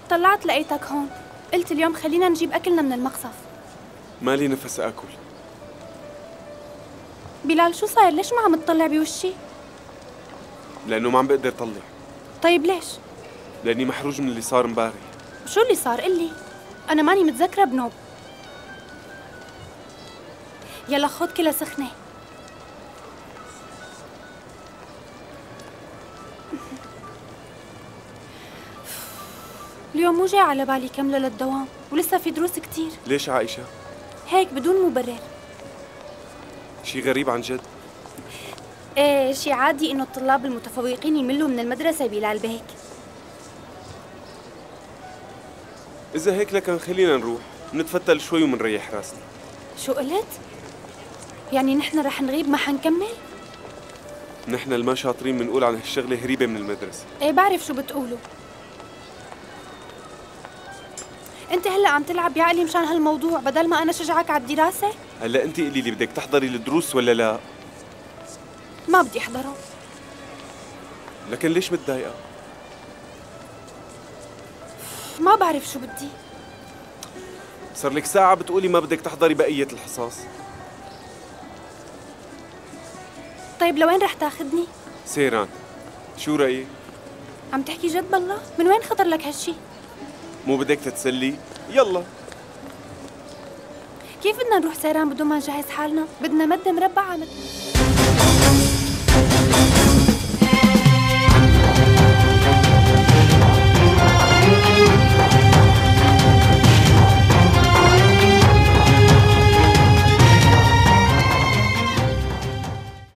طلعت لقيتك هون، قلت اليوم خلينا نجيب أكلنا من المقصف. مالي نفس آكل. بلال شو صاير؟ ليش ما عم تطلع بوشي؟ لأنه ما عم بقدر طلع. طيب ليش؟ لأني محروج من اللي صار امبارح. شو اللي صار؟ قلي، أنا ماني متذكرة بنوب. يلا خد كلها سخنة. اليوم مو جاي على بالي كمله للدوام ولسه في دروس كتير. ليش عائشة؟ هيك بدون مبرر. شي غريب عن جد. ايه شي عادي انه الطلاب المتفوقين يملوا من المدرسة بلال بيك. إذا هيك لكن خلينا نروح نتفتل شوي ومنريح راسنا. شو قلت؟ يعني نحن رح نغيب ما حنكمل؟ نحن الما شاطرين بنقول عن هالشغلة هريبة من المدرسة. ايه بعرف شو بتقولوا. انت هلا عم تلعب بعقلي مشان هالموضوع بدل ما انا شجعك على الدراسة؟ هلا انت قولي لي بدك تحضري الدروس ولا لا؟ ما بدي احضره. لكن ليش متضايقة؟ ما بعرف شو بدي. صار لك ساعة بتقولي ما بدك تحضري بقية الحصص. طيب لوين رح تاخذني؟ سيران، شو رأيك؟ عم تحكي جد بالله؟ من وين خطر لك هالشي؟ مو بدك تتسلي؟ يلا. كيف بدنا نروح سيران بدون ما نجهز حالنا؟ بدنا مد مربع على